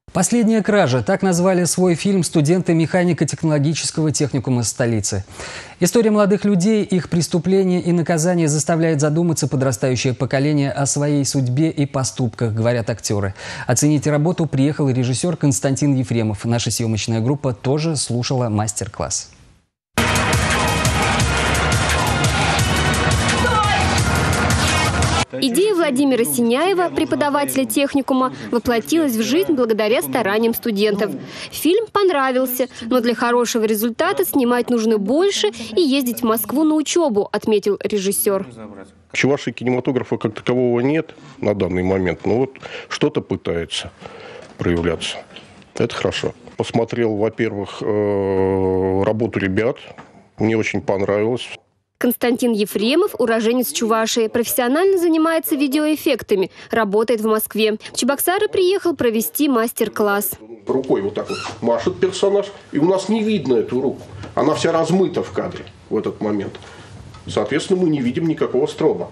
«Последняя кража» – так назвали свой фильм студенты механико-технологического техникума столицы. История молодых людей, их преступления и наказания заставляет задуматься подрастающее поколение о своей судьбе и поступках, говорят актеры. Оценить работу приехал режиссер Константин Ефремов. Наша съемочная группа тоже слушала мастер-класс. Идея Владимира Синяева, преподавателя техникума, воплотилась в жизнь благодаря стараниям студентов. Фильм понравился, но для хорошего результата снимать нужно больше и ездить в Москву на учебу, отметил режиссер. В Чувашии кинематографа как такового нет на данный момент, но вот что-то пытается проявляться. Это хорошо. Посмотрел, во-первых, работу ребят, мне очень понравилось. Константин Ефремов, уроженец Чувашии, профессионально занимается видеоэффектами, работает в Москве. В Чебоксары приехал провести мастер-класс. Рукой вот так вот машет персонаж, и у нас не видно эту руку. Она вся размыта в кадре в этот момент. Соответственно, мы не видим никакого строма.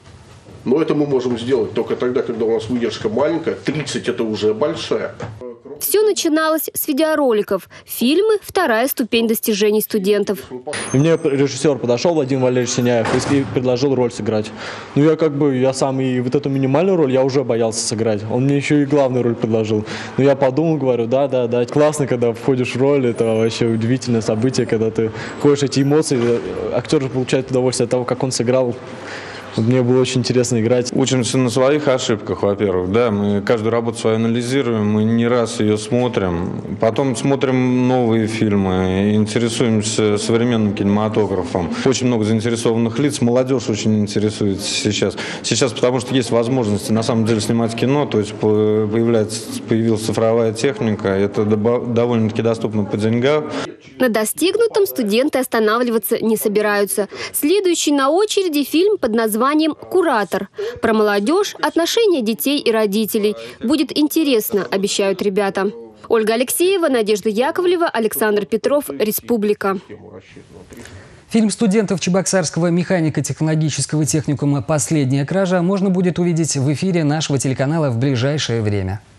Но это мы можем сделать только тогда, когда у нас выдержка маленькая. 30 – это уже большая. Все начиналось с видеороликов. Фильмы – вторая ступень достижений студентов. И мне режиссер подошел, Владимир Валерьевич Синяев, и предложил роль сыграть. Ну, я сам и вот эту минимальную роль я уже боялся сыграть. Он мне еще и главную роль предложил. Но я подумал, говорю, да. Классно, когда входишь в роль, это вообще удивительное событие, когда ты ходишь эти эмоции. Актер же получает удовольствие от того, как он сыграл. Мне было очень интересно играть. Учимся на своих ошибках, во-первых. Да, мы каждую работу свою анализируем, мы не раз ее смотрим. Потом смотрим новые фильмы, интересуемся современным кинематографом. Очень много заинтересованных лиц. Молодежь очень интересуется сейчас. Сейчас потому что есть возможности на самом деле снимать кино, то есть появилась цифровая техника. Это довольно-таки доступно по деньгам. На достигнутом студенты останавливаться не собираются. Следующий на очереди фильм под названием «Куратор». Про молодежь, отношения детей и родителей. Будет интересно, обещают ребята. Ольга Алексеева, Надежда Яковлева, Александр Петров, Республика. Фильм студентов Чебоксарского механико-технологического техникума «Последняя кража» можно будет увидеть в эфире нашего телеканала в ближайшее время.